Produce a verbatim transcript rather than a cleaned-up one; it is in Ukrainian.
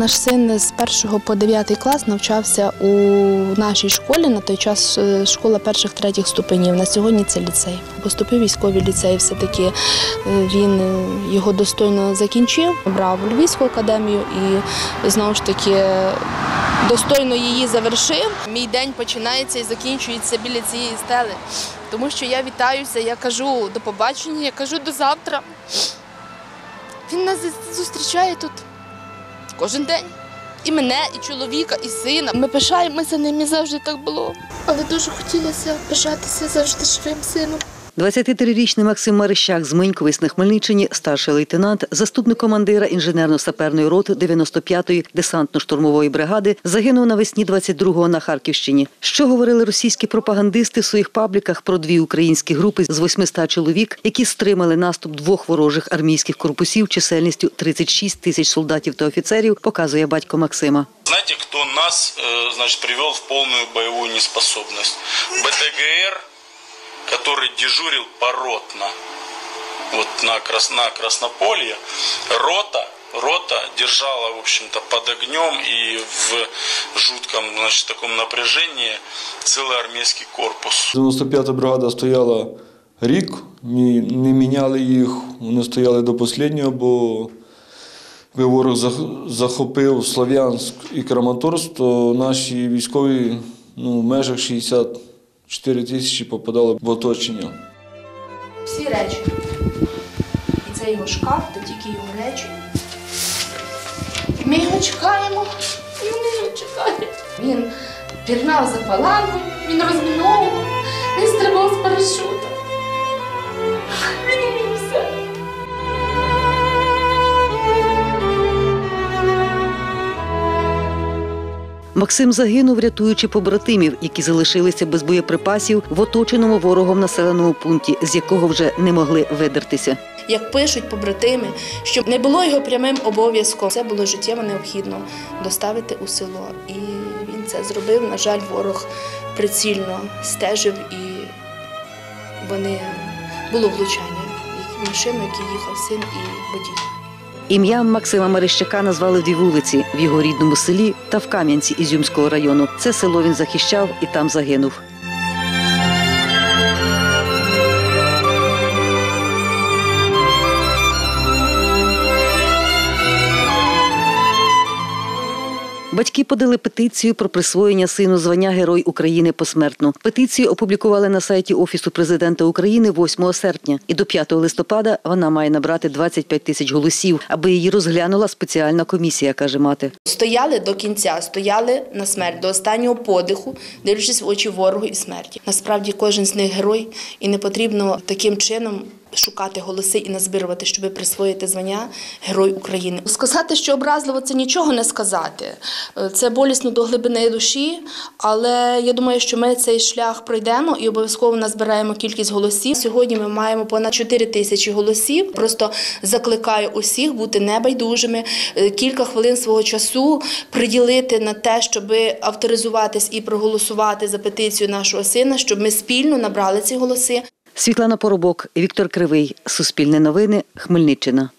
Наш син з першого по дев'ятий клас навчався у нашій школі, на той час школа перших-третіх ступенів, на сьогодні це ліцей. Поступив в військовий ліцей, все-таки він його достойно закінчив, брав у Львівську академію і знову ж таки достойно її завершив. Мій день починається і закінчується біля цієї стели, тому що я вітаюся, я кажу до побачення, я кажу до завтра. Він нас зустрічає тут кожен день. І мене, і чоловіка, і сина. Ми пишаємося ним, і завжди так було. Але дуже хотілося пишатися завжди живим сином. двадцятитрирічний Максим Марищак з Миньковець на Хмельниччині, старший лейтенант, заступник командира інженерно-саперної роти дев'яносто п'ятої десантно-штурмової бригади, загинув навесні двадцять другого на Харківщині. Що говорили російські пропагандисти в своїх пабліках про дві українські групи з восьмисот чоловік, які стримали наступ двох ворожих армійських корпусів чисельністю тридцять шість тисяч солдатів та офіцерів, показує батько Максима. Знаєте, хто нас, значить, привів в повну бойову неспособність? БТГР, который дежурил поротно вот на, Крас... на Краснополье, рота, рота держала, в общем-то, под огнем и в жутком, значит, таком напряжении целый армейский корпус. дев'яносто п'ята бригада стояла рік, не, не міняли їх, вони стояли до останнього, бо ворог захопив Слов'янськ і Краматорськ, то наші військові, ну, в межах шістдесят чотири тисячі попадали в оточення. Всі речі. І це його шкаф, це тільки його речі. Ми його чекаємо, і вони його чекають. Він пірнав за палангом, він розміновував, він стрибав з парашута. Він умів все. Максим загинув, рятуючи побратимів, які залишилися без боєприпасів в оточеному ворогом населеному пункті, з якого вже не могли видертися. Як пишуть побратими, що не було його прямим обов'язком, це було життєво необхідно доставити у село. І він це зробив. На жаль, ворог прицільно стежив і вони було влучання в машину, в якій їхав син і водій. Ім'ям Максима Марищака назвали дві вулиці в його рідному селі та в Кам'янці Ізюмського району. Це село він захищав і там загинув. Батьки подали петицію про присвоєння сину звання Герой України посмертно. Петицію опублікували на сайті Офісу Президента України восьмого серпня. І до п'ятого листопада вона має набрати двадцять п'ять тисяч голосів, аби її розглянула спеціальна комісія, каже мати. Стояли до кінця, стояли на смерть, до останнього подиху, дивлячись в очі ворогу і смерті. Насправді кожен з них герой, і не потрібно таким чином шукати голоси і назбирувати, щоб присвоїти звання Герой України. Сказати, що образливо, це нічого не сказати. Це болісно до глибини душі, але я думаю, що ми цей шлях пройдемо і обов'язково назбираємо кількість голосів. Сьогодні ми маємо понад чотири тисячі голосів. Просто закликаю усіх бути небайдужими, кілька хвилин свого часу приділити на те, щоб авторизуватись і проголосувати за петицію нашого сина, щоб ми спільно набрали ці голоси. Світлана Поробок, Віктор Кривий. Суспільне новини. Хмельниччина.